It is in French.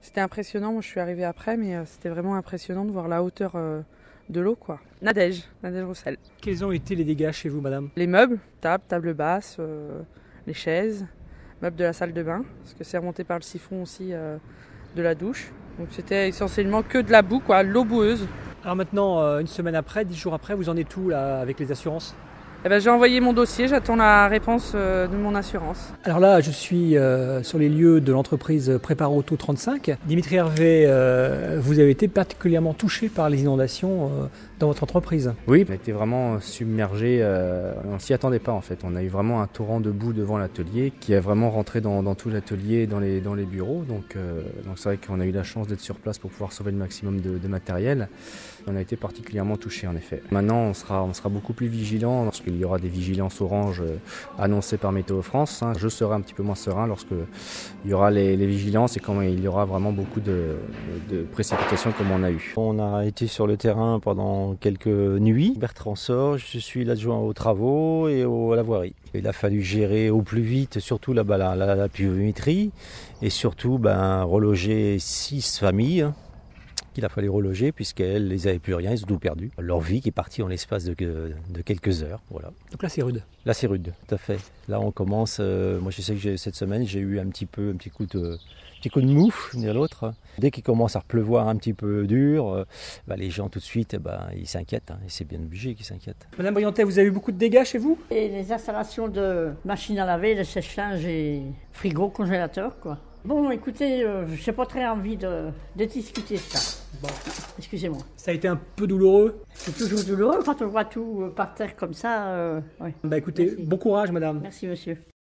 C'était impressionnant, moi je suis arrivée après, mais c'était vraiment impressionnant de voir la hauteur de l'eau, quoi. Nadège Roussel. Quels ont été les dégâts chez vous, madame? Les meubles, table basse, les chaises, meubles de la salle de bain, parce que c'est remonté par le siphon aussi de la douche. Donc c'était essentiellement que de la boue, quoi, l'eau boueuse. Alors maintenant, une semaine après, 10 jours après, vous en êtes où là avec les assurances? Eh ben, j'ai envoyé mon dossier, j'attends la réponse de mon assurance. Alors là, je suis sur les lieux de l'entreprise Prépara Auto 35. Dimitri Hervé, vous avez été particulièrement touché par les inondations dans votre entreprise. Oui, on a été vraiment submergé, on s'y attendait pas en fait. On a eu vraiment un torrent de boue devant l'atelier qui a vraiment rentré dans tout l'atelier et dans les bureaux. Donc c'est vrai qu'on a eu la chance d'être sur place pour pouvoir sauver le maximum de matériel. On a été particulièrement touché en effet. Maintenant, on sera beaucoup plus vigilant lorsqu'il y aura des vigilances orange annoncées par Météo France. Je serai un petit peu moins serein lorsque il y aura les vigilances et quand il y aura vraiment beaucoup de précipitations comme on a eu. On a été sur le terrain pendant quelques nuits. Bertrand Sor, je suis l'adjoint aux travaux et à la voirie. Il a fallu gérer au plus vite, surtout la pluviométrie et surtout reloger 6 familles. Qu'il a fallu reloger puisqu'elles les avaient plus rien, ils ont tout perdu. Leur vie qui est partie en l'espace de quelques heures. Voilà. Donc là c'est rude. Là c'est rude, tout à fait. Là on commence, moi je sais que cette semaine j'ai eu un petit coup de mou l'un l'autre. Dès qu'il commence à pleuvoir un petit peu dur, les gens tout de suite ils s'inquiètent, et c'est bien obligé qu'ils s'inquiètent. Madame Briantet, vous avez eu beaucoup de dégâts chez vous? Et les installations de machines à laver, de sèche-linge et frigo, congélateur, quoi. Bon, écoutez, j'ai pas très envie de discuter ça. Bon, excusez-moi. Ça a été un peu douloureux? C'est toujours douloureux quand on voit tout par terre comme ça. Ouais. Écoutez, Merci. bon courage madame. Merci monsieur.